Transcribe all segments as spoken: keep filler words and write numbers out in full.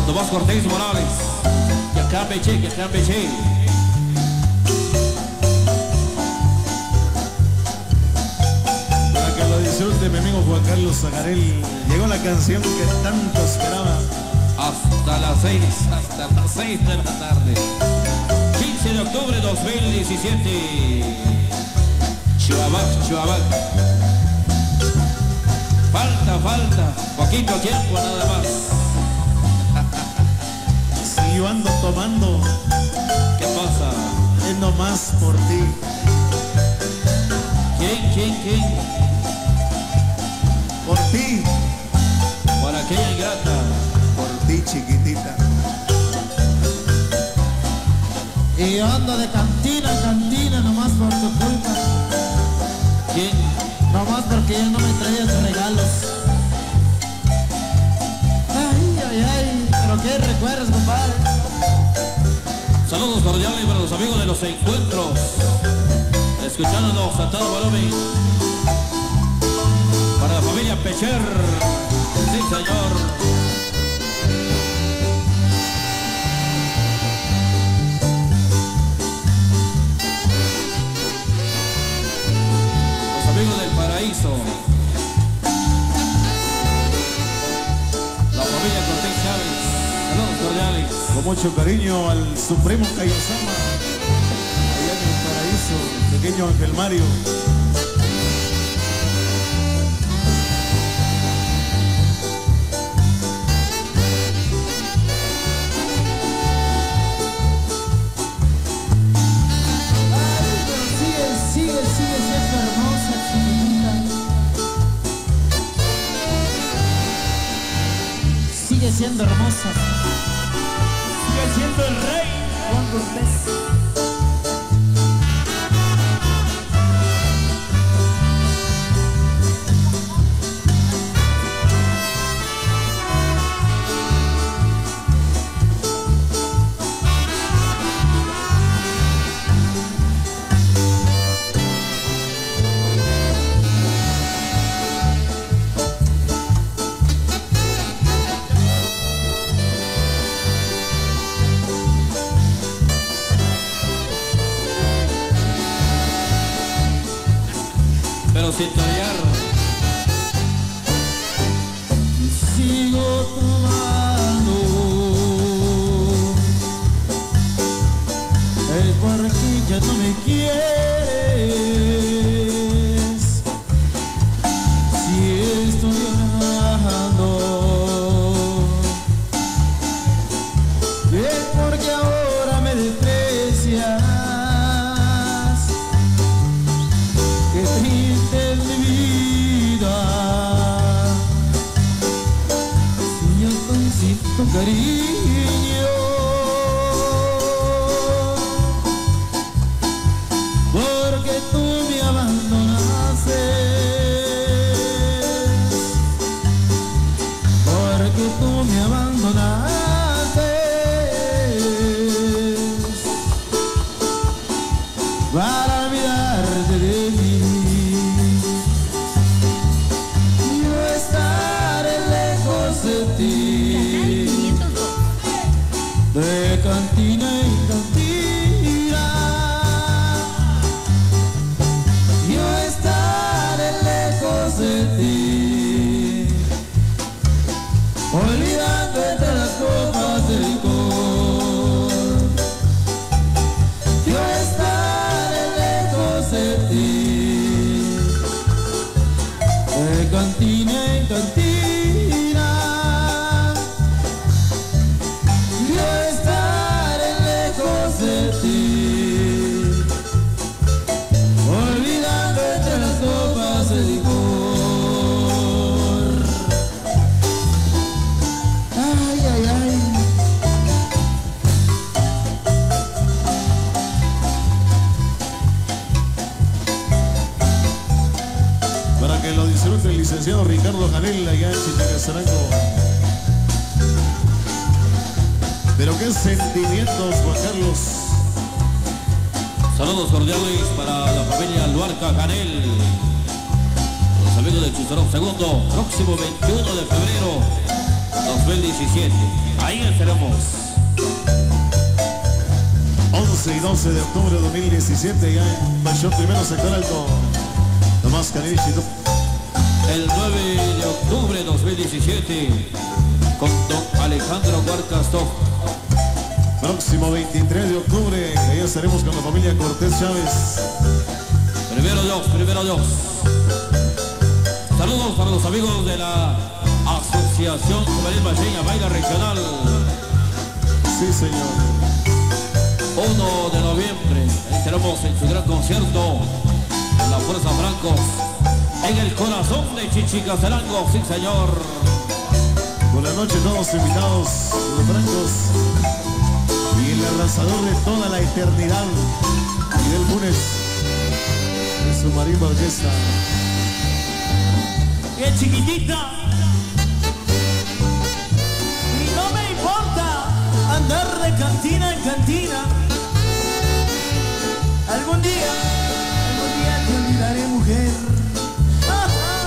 Don Tomás Cortés Morales. Que acá me eché, que acá me eché. Para que lo disfrute mi amigo Juan Carlos Zagarel. Llegó la canción que tanto esperaba. Hasta las seis, hasta las seis de la tarde. quince de octubre de dos mil diecisiete. Chuabac, Chuabac. Falta, falta, poquito tiempo nada más. Si yo ando tomando, ¿Qué pasa? es nomás por ti. ¿Quién, quién, quién? Por ti, Por aquella ingrata. por ti chiquitita. Y yo ando de cantina en cantina nomás por tu culpa. ¿Quién? Nomás porque ya no me traías regalos. Ay, ay, ay, pero qué recuerdos, compadre. Saludos cordiales para los amigos de los encuentros. Escuchándonos a todo volumen. Para la familia Pecher. Sí, señor. Del Paraíso, la familia Cortés Chávez, saludos cordiales. Con mucho cariño al Supremo Kaiosama, allá en el Paraíso, pequeño Ángel Mario. Sigue siendo hermosa. Sigue siendo el rey Juan Cortés. Pero sin torear. Sigo tomando el porque ya no me quieres. Si estoy llorando es porque ahora me desprecias. Qué triste es mi vida si yo estoy sin tu cariño, porque tú me abandonaste, porque tú me abandonaste para olvidarte de mí. De cantina en cantina, yo estaré lejos de ti, olvidando entre las copas del licor. Yo estaré lejos de ti, de cantina en cantina. Olvidando entre las copas de licor. Ay, ay, ay. Para que lo disfrute el licenciado Ricardo Janel allá en Chinacazarango. Pero qué sentimientos, Juan Carlos. Saludos cordiales para la familia Luarca Canel. Los amigos de Chusarón Segundo, próximo veintiuno de febrero dos mil diecisiete. Ahí estaremos. once y doce de octubre de dos mil diecisiete, ya en Mayor Primero Sector Alto. Tomás Canichito. El nueve de octubre de dos mil diecisiete, con don Alejandro Huarcas Toc. Próximo veintitrés de octubre, allá estaremos con la familia Cortés Chávez. Primero Dios, primero Dios. Saludos para los amigos de la Asociación Juvenil Valleña Baila Regional. Sí, señor. uno de noviembre, estaremos en su gran concierto en la Fuerza Francos, en el corazón de Chichicastenango, sí señor. Por la noche todos invitados, los francos y el arrasador de toda la eternidad, Miguel Funes, en su marimba orquesta. ¡Qué chiquitita! Y no me importa andar de cantina en cantina. Algún día, algún día te olvidaré, mujer. Ah, ah.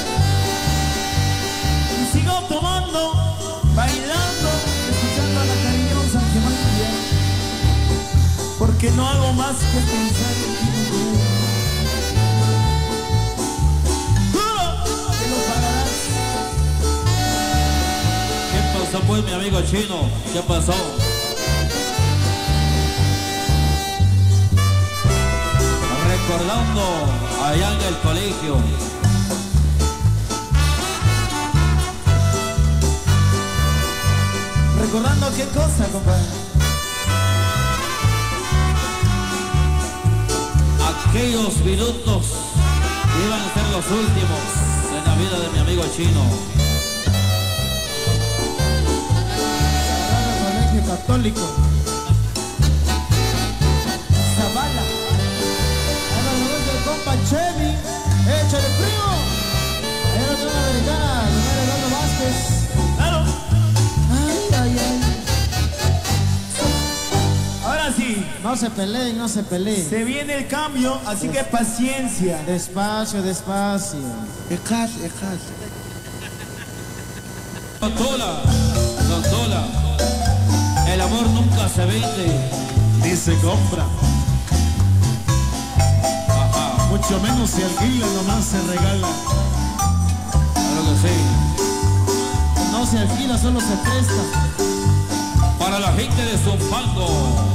Y sigo tomando, bailando, escuchando a la cariñosa Angemanía, porque no hago más que pensar en ti, mujer. Juro que lo pagarás. ¿Qué pasó pues mi amigo Chino? ¿Qué pasó? Recordando allá en el colegio. ¿Recordando qué cosa, compadre? Aquellos minutos iban a ser los últimos en la vida de mi amigo Chino. Colegio Católico Zavala. Ahí nos vemos del compa Chevy. Échale primo. Ahí nos vemos americana, señor Eduardo Vázquez. Claro. Ay, ay, ay. Ahora sí. No se peleen, no se peleen. Se viene el cambio, así que paciencia. Despacio, despacio. Ejas, ejas. Don Tola, Don Tola, el amor nunca se vende Ni se compra, Ajá, mucho menos se alquila, nomás se regala. claro que sí. No se alquila, solo se presta. Para la gente de Zumpango,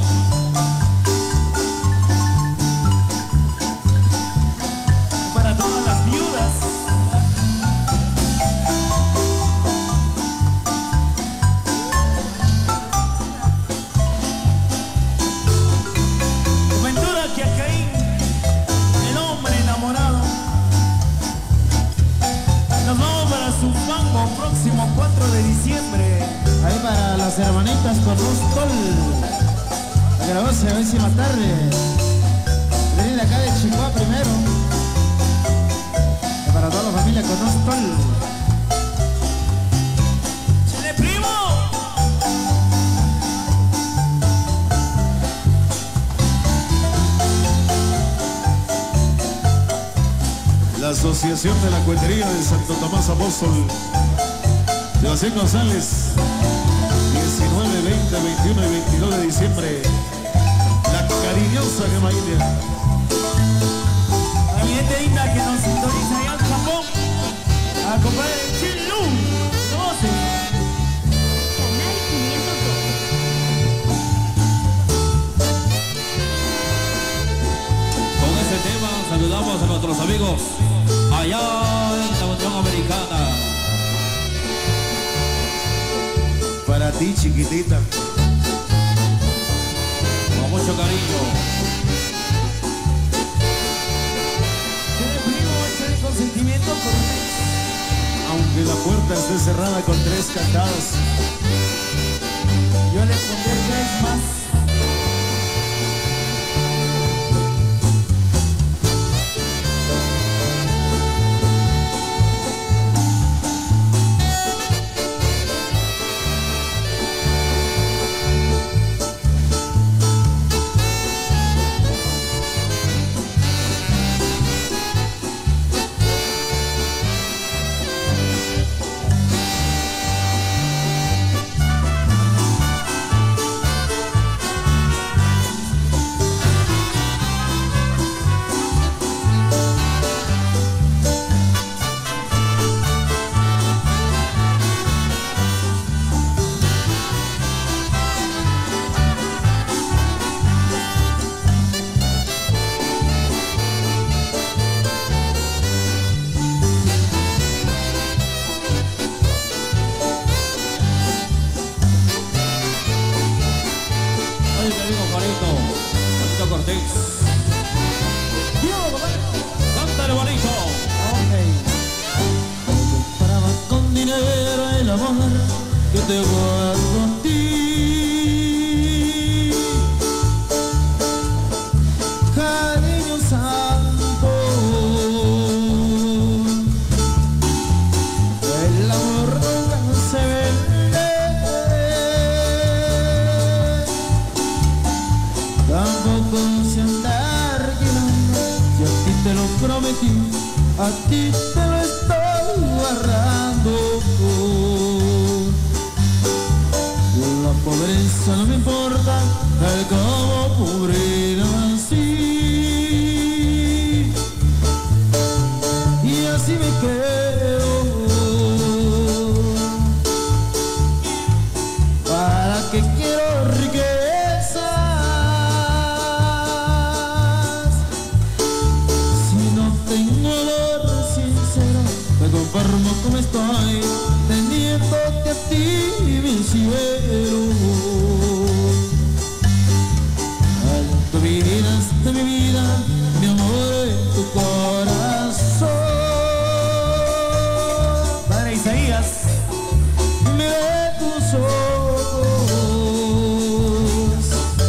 Para todas las viudas. Ventura Quiacaín, el hombre enamorado. Nos vamos para Zumpango, próximo cuatro de diciembre. Ahí para las hermanitas con Rostol. La grabación hoy sin tarde. Venir de acá de Chihuahua primero. Y para toda la familia con Rostol. ¡Chile primo! La Asociación de la Cuetería de Santo Tomás Apóstol, Sebastián González, diecinueve, veinte, veintiuno y veintidós de diciembre, la cariñosa Gemaília. A mi gente linda que nos sintoniza allá en Japón. A compadre Chilu. doce. Canal quinientos dos. con este tema saludamos a nuestros amigos allá en la Unión Americana. Para ti, chiquitita. Con mucho cariño. Chile primo, ese es consentimiento cortés. Aunque la puerta esté cerrada con tres candados, Yo le pondré tres más. que te guardo a ti. Cariño santo, el amor nunca se vende, tampoco se andar guiando. Si a ti te lo prometí, a ti te lo estoy guardando. La pobreza no me importa, tal como pobre nací, y así me quedo. ¿Para qué quiero riquezas si no tengo amor sincero? Me conformo como estoy, teniéndote a ti, mi cielo. Alto mi vida, de mi vida, mi amor en tu corazón. Padre Isaías, me ve tus ojos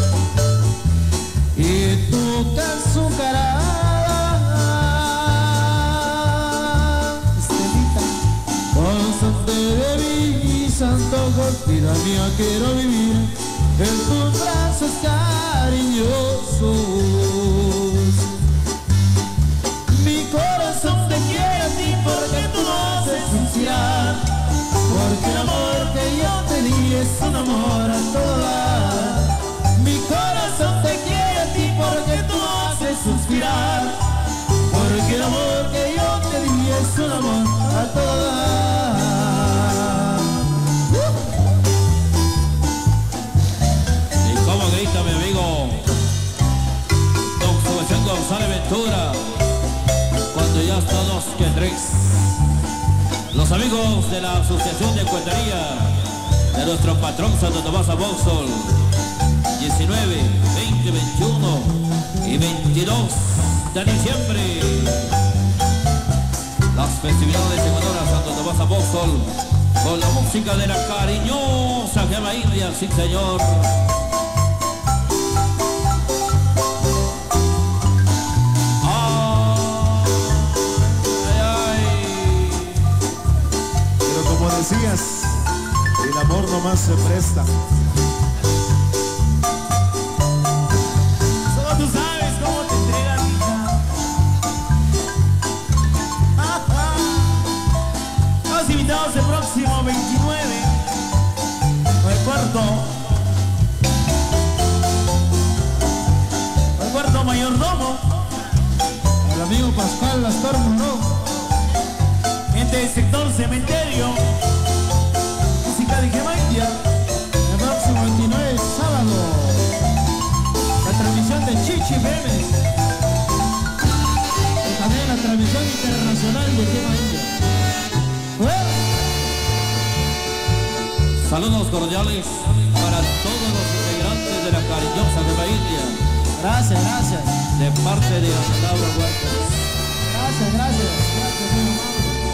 y tocas su cara. Pásate de mis antojos, vida mía, quiero vivir en tus brazos cariñosos. Mi corazón te quiere a ti porque tú lo haces suspirar, porque el amor que yo te di es un amor a todo dar. Mi corazón te quiere a ti porque tú lo haces suspirar, porque el amor que yo te di es un amor a todo dar. Grita mi amigo Don Sebastián González Ventura, cuando ya todos que tres. Los amigos de la Asociación de Cuentería de nuestro patrón Santo Tomás Apóstol, diecinueve, veinte, veintiuno y veintidós de diciembre. Las festividades en honor a Santo Tomás Apóstol con la música de la cariñosa Gema India, sí señor. Decías, el amor nomás se presta. Solo tú sabes cómo te entregas, hija. Los invitados el próximo veintinueve, el cuarto, el cuarto mayordomo, el amigo Pascual Astor Mundo, gente del sector cementerio, música de Gema India, el próximo veintinueve, sábado, la transmisión de Chichi Bemes, y también la transmisión internacional de Gema India. ¡Bueno! Saludos cordiales para todos los integrantes de la cariñosa Gema India. Gracias, gracias. De parte de Antauro Huertas. Gracias, gracias. Gracias, mi hermano.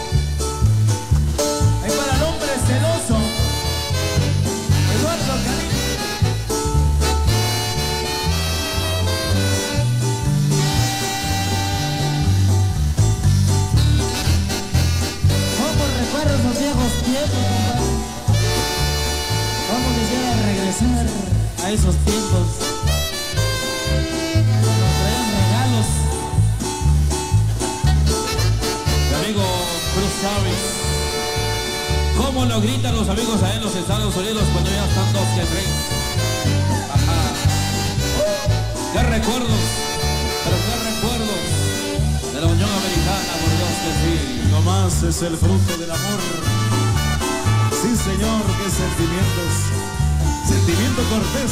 Ahí para el hombre celoso, Eduardo Canino. ¿Cómo recuerdas los viejos tiempos, compadre? ¿Cómo quisiera regresar a esos tiempos? Nos traían regalos. Mi amigo Cruz Chávez. ¿Cómo lo gritan los amigos allá en los Estados Unidos cuando ya están dos que tres? Ajá. ¡Qué recuerdos! Pero qué recuerdos de la Unión Americana, por Dios que sí. Nomás es el fruto del amor. Sí, señor, qué sentimientos. Sentimiento cortés.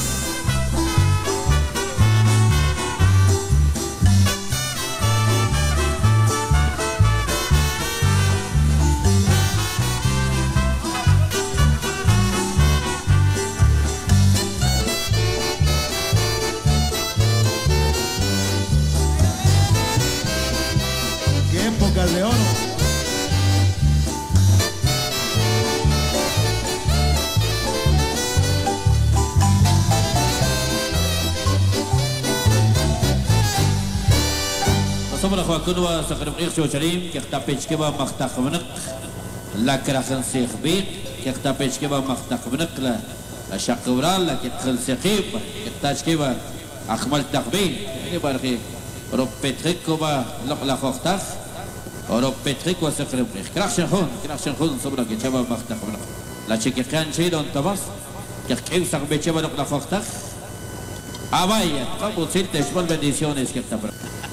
كنوا سقرب إيش وشريم كختابيش كبا مختاق منق لا كرخن سيخ بيت كختابيش كبا مختاق منق لا شقورال لا كتخل سقيب كتاش كبا أخمل تقبيل يعني بارخي روب بتريك كبا لق لا خوختاق روب بتريك وسقرب إيش كرخشن خون كرخشن خون صبرا كتشبا مختاق منق لا شيء كان شيء دون تبص كيف سقبي كبا لق لا خوختاق Abaya, como si te escuchas bendiciones que está.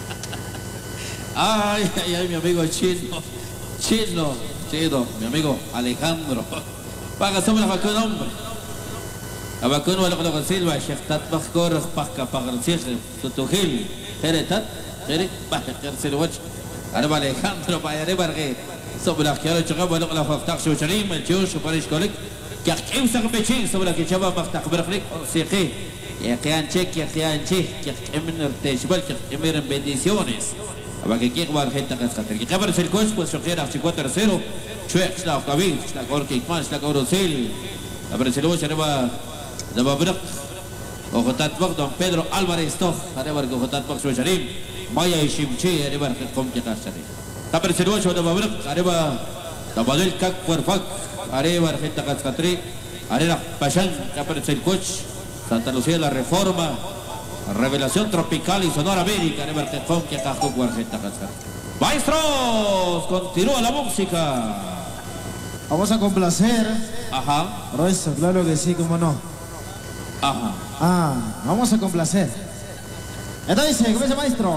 Ay, ay, ay, mi amigo chino, chino, chino, mi amigo Alejandro. Paga sobre la vacuna, hombre. La vacuna lo que lo silba, chef tat bajor, paga paga el cierre, su tujil, heretat, herit, baja, tercer watch. Ahora Alejandro, para arriba, que sobre la que ahora chocaba lo que la facta, su charim, el chiu, su parish colec, que aquí usa un pechín sobre la que chava facta, berflick, cierre. Ya que han cheque, ya que han cheque, ya que han tejbal, ya que han bendiciones. Aba que quiere jugar gente que está. Que cabe el coach, pues yo quiero cincuenta cero. Chuex la cabin, la corque, más la corocel. La Barcelona se va, se va a ver. Ojotat Bog Don Pedro Álvarez to. Arriba que Ojotat Bog Suacharim. Maya y Shimchi, arriba que come que casare. La Barcelona se va a ver. Arriba la Badel Kak Puerfac. Arriba gente que está. Arriba Pachan, cabe el coach. Santa Lucía la Reforma, Revelación Tropical y Sonora América, de Bertefón que acá jugó Argenta Cascar. Maestros, continúa la música. Vamos a complacer. Ajá. Royce, claro que sí, cómo no. Ajá. Ah, vamos a complacer. Entonces dice, ¿cómo dice maestro?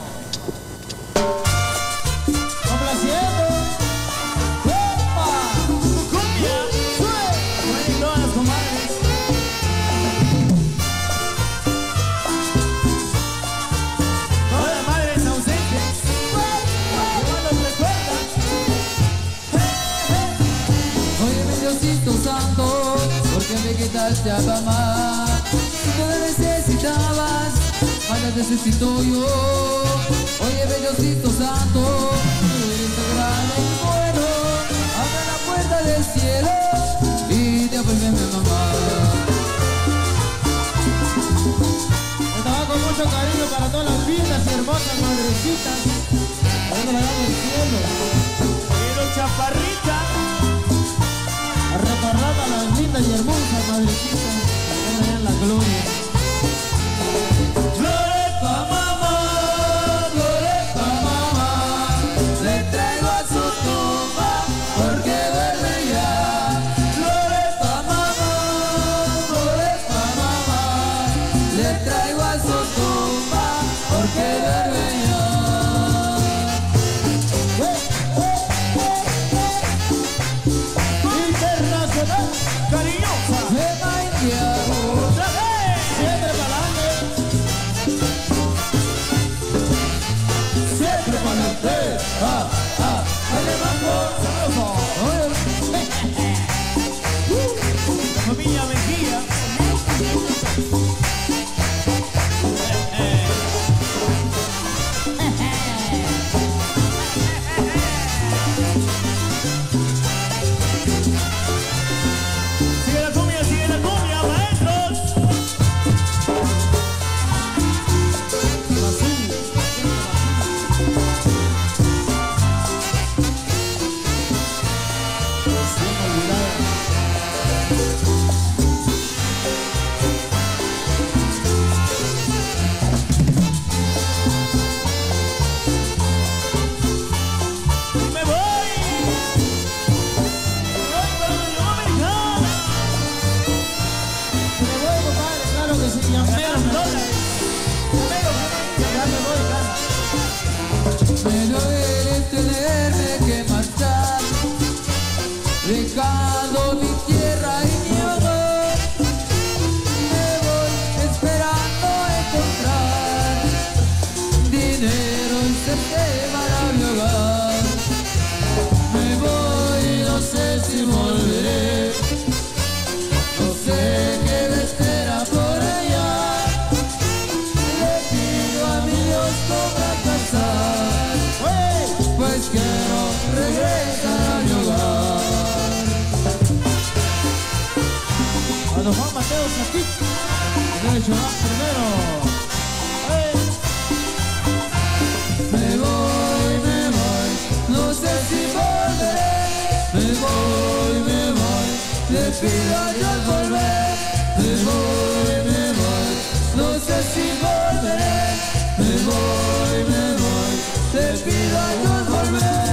Complaciendo. ¡Opa! ¡Cumbia! ¡Sube! Todas las comadres. Diosito Santo, porque me quitaste a mamá. Tú me necesitabas, ahora necesito yo. Oye, Diosito Santo, tú eres tan grande y bueno. Abre la puerta del cielo y te apoyame, mamá. Estaba con mucho cariño para todas las lindas y hermosas madrecitas. Ahora la damos el cielo. Quiero chaparrita. A recordar a las lindas y hermosas madrecitas que están allá en la gloria. Flores pa' mamá, flores pa' mamá, le traigo a su tumba porque duerme ya. Flores pa' mamá, flores pa' mamá, le traigo a su tumba porque duerme ya. Cariñosa, otra vez, siempre para adelante, siempre para adelante, ah, ah, dale mambo, la familia Mejía. Me duele tenerme que marchar, dejando mi tierra y mi hogar. Me voy esperando encontrar dinero y se llevará mi hogar. Me voy, no sé si volveré, no sé qué me espera por allá. Le pido a mi Dios no fracasar, pues quiero regresar a mi hogar. A los Juan Mateos aquí, debe llorar primero. Me voy. te pido a Dios volver. Me voy, me voy, no sé si volveré. Me voy, me voy, te pido a Dios volver.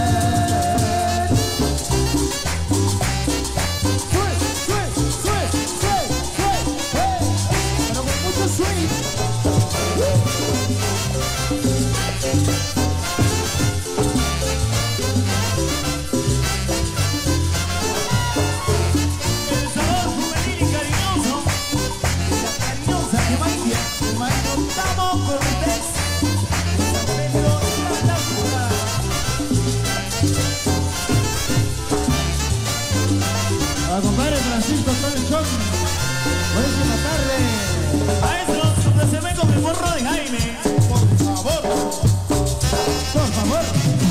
Compadre Francisco Tolchón, buenísima tarde. Maestros, complaceme con el morro de Jaime. Por favor. Por favor.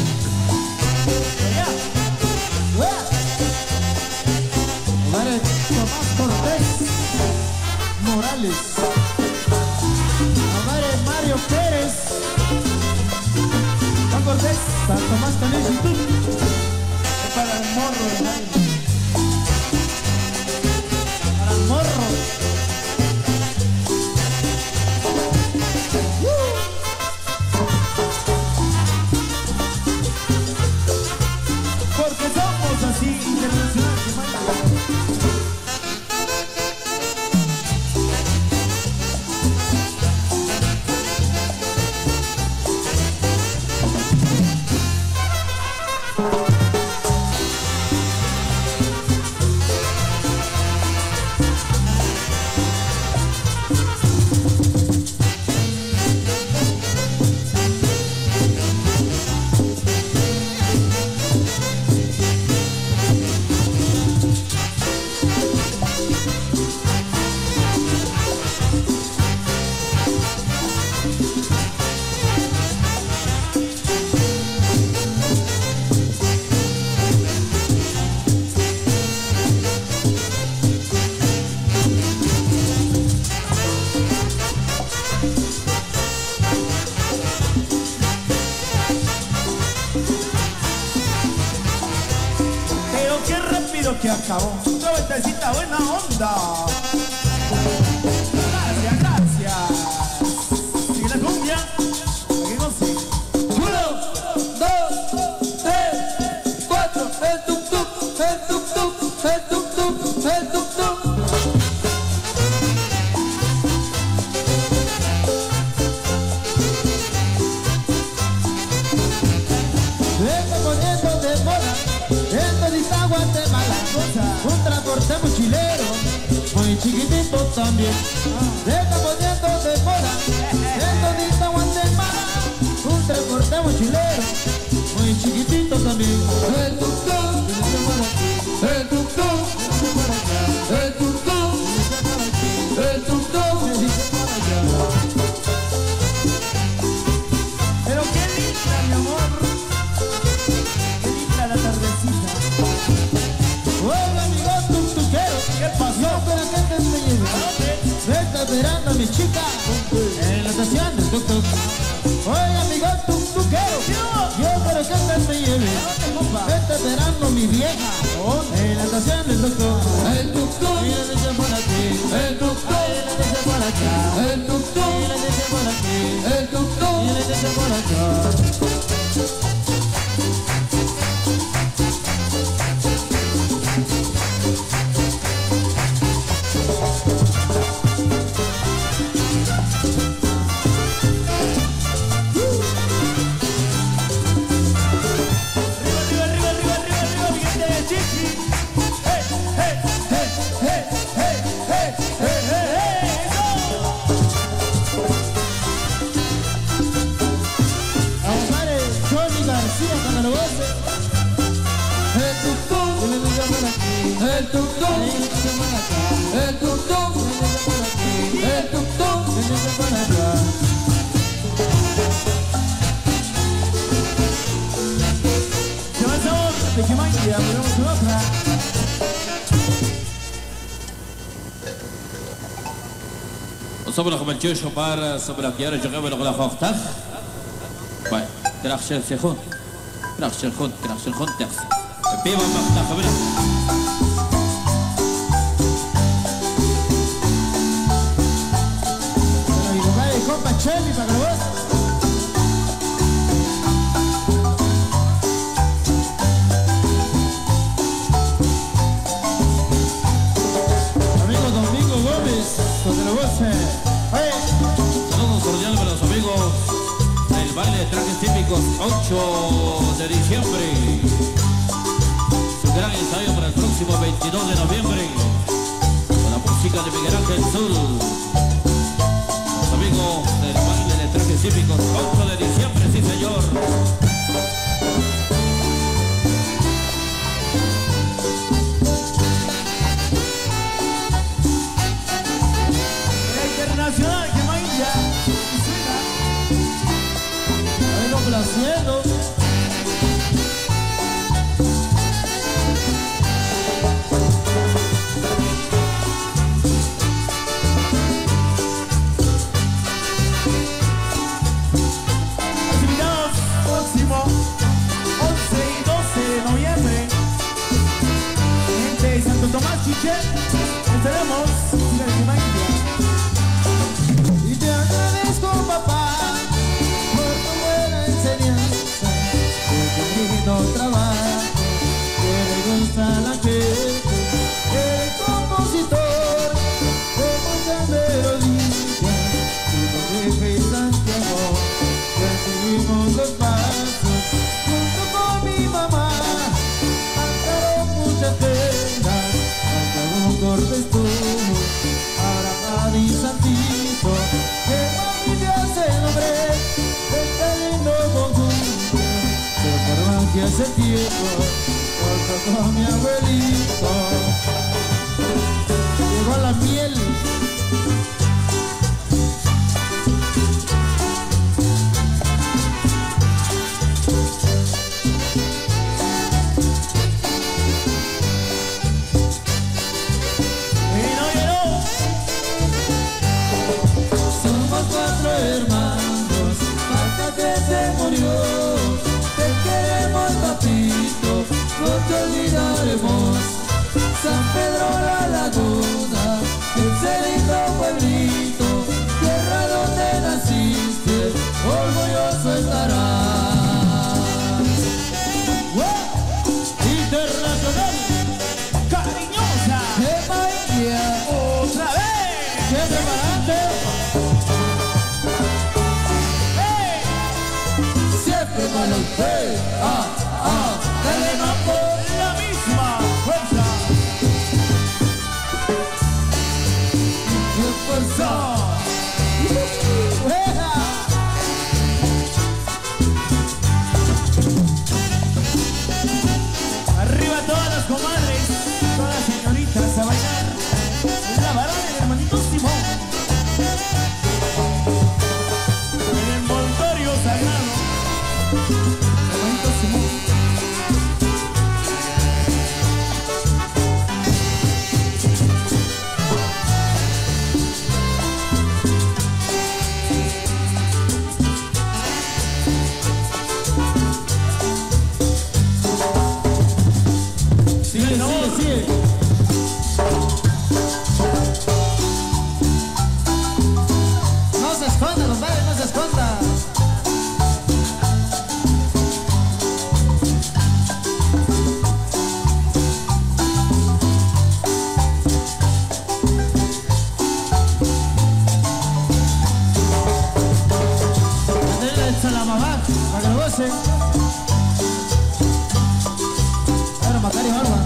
Allá. Compadre Tomás Cortés Morales. Compadre Mario Pérez. Juan Cortés, San Tomás Canés y tú. Es para el morro de Jaime. Morro. Porque somos así internacionales. Que acabó, una vueltecita buena onda. Gracias, gracias. Sigue la cumbia. Aquí no sé. Uno, dos, tres, cuatro. El tuk tuk, el tuk tuk, el tuk tuk, el tuk tuk. Vengo poniendo de moda, esto dice Guatemala. Un transporte mochilero, muy chiquitito también. Vengo poniendo de moda, esto dice Guatemala. Un transporte mochilero, muy chiquitito también. El tuk tuk, el tuk tuk, el tuk tuk, el tuk tuk. Pero qué linda, mi amor. Qué linda la tardecita. Hola amigo tuk-tukero, ¿Qué pasó? yo para que te me lleve. Me está esperando mi chica en la estación del tuk-tuk. Oye amigo tuk-tukero, yo para que te me lleve. Me está esperando mi vieja en la estación del tuk-tuk. El tuk tuk, Y le dice por aquí, el tuk y le dice por acá, el tuk y tuk, le dice por aquí, el tuk y tuk. le dice por acá. Arriba, arriba, arriba, arriba, arriba, mi gente de Chichi. Hey, hey, hey, hey, hey, hey, hey, hey, hey, eso. Compadre Johnny García, cuando lo goce. El tuk tuk, Y le dice por aquí, el tuk y tuk, le dice por acá, el tuk tuk, y le dice por aquí, el tuk tuk. y le dice por acá. Se va el sabor de Jamaica, ponemos su otra. وصبر خبل جيش وبار صبر كيار جغب الغلا خوختخ باي تراخ شل سخون تراخ شل خون تراخ شل خون تخ بيما مختخ بنا Típicos ocho de diciembre. Su gran ensayo para el próximo veintidós de noviembre. Con la música de Miguel Ángel Sur. Los amigos del baile de trajes típicos ocho de diciembre, sí señor. Internacional que mailla suena. Vengo placiendo. Los invitados próximo once y doce de noviembre. Gente de Santo Tomás Chiché. Estaremos en el que mailla. Y te agradezco, papá, por tu buena enseñanza, por tu lindo trabajo, que le gusta a la gente. Eres compositor de muchas melodías, y con jefe y Santiago, ya seguimos los pasos, junto con mi mamá, cantaron muchas penas, cantaron cortes tú. Y Santito, que mami te hace nombre de este lindo conjunto, se forman que hace tiempo, junto con mi abuelito. Llegó la miel. Hermanos, hasta que se murió, te queremos, papito, no te olvidaremos. San Pedro la Laguna, ese lindo pueblito, tierra donde naciste, orgulloso estarás. ¡Wow! Internacional, cariñosa, ¡Qué magia! otra vez. Siempre para adelante. Con los hey, ah, ah, dale mambo. La misma fuerza. ¡Qué fuerza! Arriba todas las comadres, todas las señoritas a bailar. La varón el hermanito Simón. El envoltorio sagrado. Hermanito Simón. Sigue, sigue, sigue. No se esconda, compadre, no se esconda. La mamá, para que lo gocen. Ahora Macario Barba.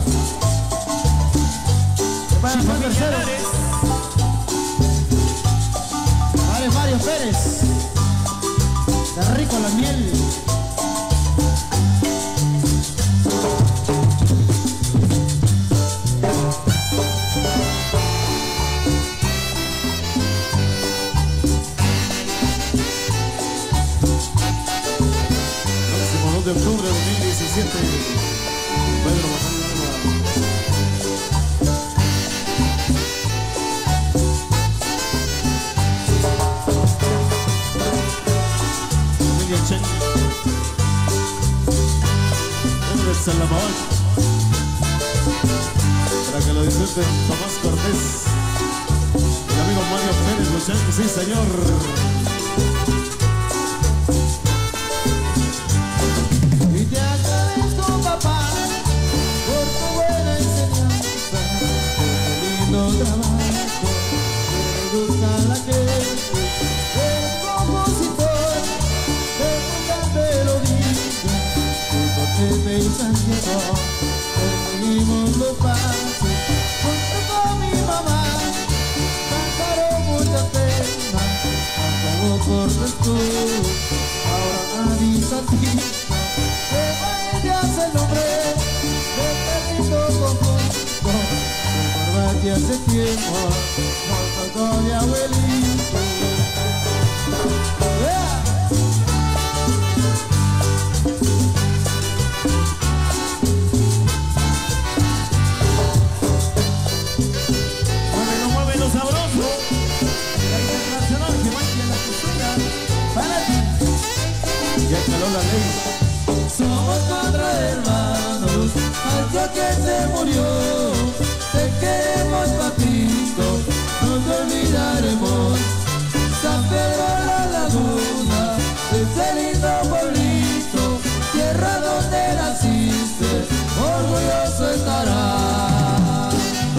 Para Juan Tercero. Vale, Mario Pérez. Está rico la miel. De octubre de dos mil diecisiete, Pedro Bazán familia Chen, Pedro Salamabac, para que lo disfruten Tomás Cortés, el amigo Mario Pérez Luchán, sí señor. Trabajo, me gusta la gente, el compositor, de un de hace tiempo, no tocó de abuelito. ¡Yeah! Muévelo, muévelo sabroso. La internacional que mancha la costura. Para ti. Ya caló la ley. Somos cuatro hermanos, hasta que se murió. Te queremos, papito, no te olvidaremos. San Pedro la Laguna, ese lindo pueblito, tierra donde naciste, orgulloso estará.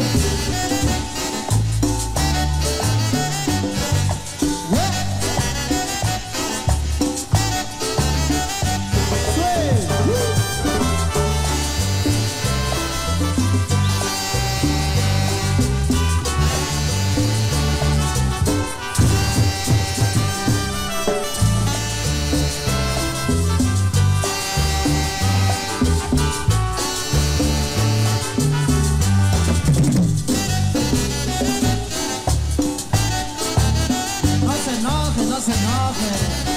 No se enoje.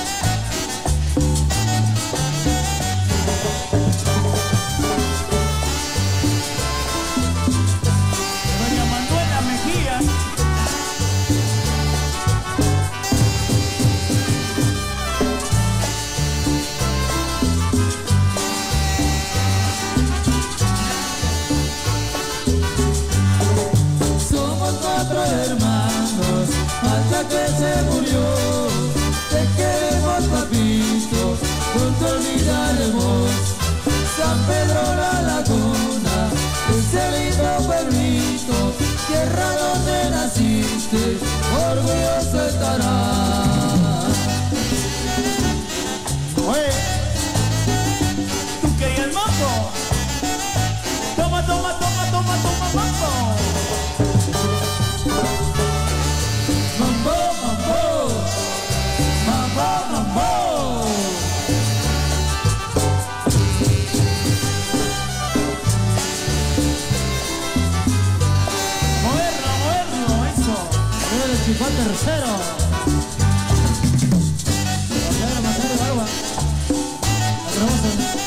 Doña Manuela Mejía. Somos cuatro hermanos, hasta que se murió. Te queremos, papito, no te olvidaremos. San Pedro la Laguna, ese lindo pueblito, tierra donde naciste, orgulloso estará. Oye, ¿tú querías mambo? Toma, toma, toma, toma, toma, mambo. Mambo, mambo, mambo, mambo. Moverlo, moverlo, eso. El chipón tercero. Rosario Macero Barba. La promoción.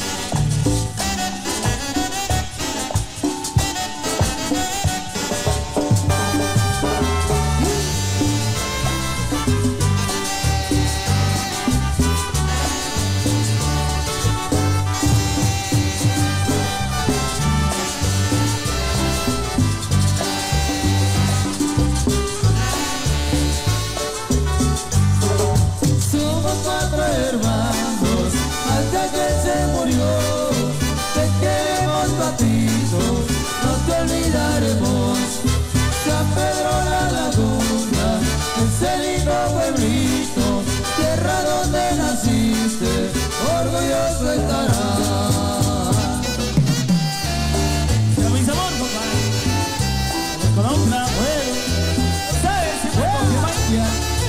Somos cuatro hermanos, hasta que se murió. Te queremos, papito, no te olvidaremos. San Pedro la Laguna, ese lindo pueblito, tierra donde naciste, orgulloso estará. Ya mi sabor, compadre. Vamos con otra, bueno. ¿Sabes? Si fue con que mancha.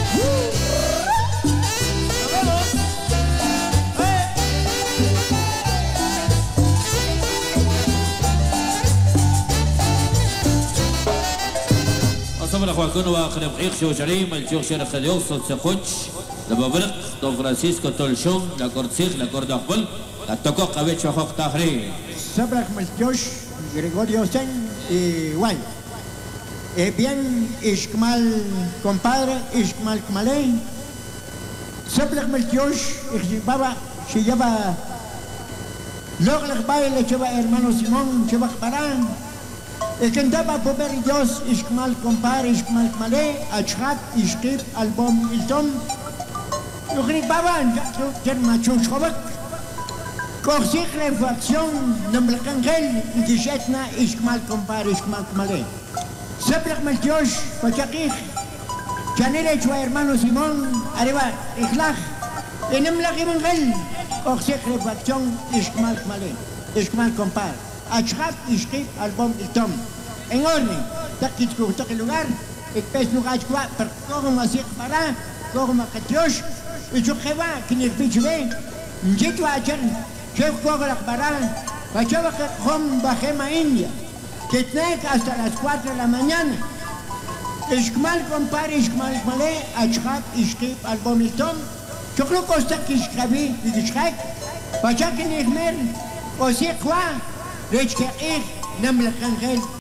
Nos vemos. ¡Eh! أصبر أخوكم وآخر بحيخ شو جريم الشيخ شيخ خليوس سخوش لبابرق دون فرانسيسكو تولشون لكورتسيخ لكوردافبل لتوكو قبيت شوخوك تاخري Sabrak Melchiosh, Gregorio Sen y Juan. Eh, bien, Ishmael, compadre, Ishmael Kmalei. Sabrak Melchiosh, Baba, se lleva. Lograk Baile, lleva hermano Simón, lleva Parán. El que andaba por ver Dios, Ishmael, compadre, Ishmael Kmalei, Achat, Ishkip, Albom, Ilton. Lograk Baba, Germachon Shobak. Corsic refacción, nombre Angel, y Gishetna, Ishmael, compadre, Ishmael Kmalei. Sabrak Melchiosh, Pachakich. Chanere, su hermano Simón, arriba, Ichlach. En el Evangel, Corsic refacción, Ishmael Kmalei. Ishmael, compadre. Achat, Ishkip, Albom, Ilton. En orden, Takit Kurtak el lugar, Ekpes lugar, per Korum Asik Para, Korum Akatiosh, y su jeva, Kinir Pichwe, Njitu Acher. Chef Kogalak Baran, Pachava Hom Bahema India. que tiene hasta las cuatro de la mañana. Ishkmal compadre, ishkmal male, achak, ishkip, albomitom. Yo creo que hasta que ishkabi, ishkak, pacha que ni mer, o si kwa, lech que ich, nam la cangel.